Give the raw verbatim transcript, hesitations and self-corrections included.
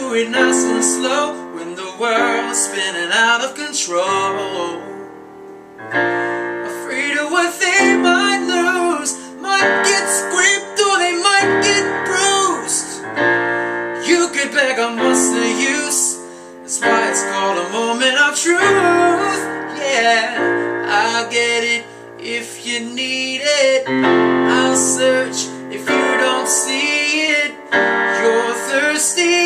do it nice and slow when the world's spinning out of control. Afraid of what they might lose, might get scraped or they might get bruised. You could beg on what's the use, that's why it's called a moment of truth. Yeah, I'll get it if you need it, I'll search if you don't see it. You're thirsty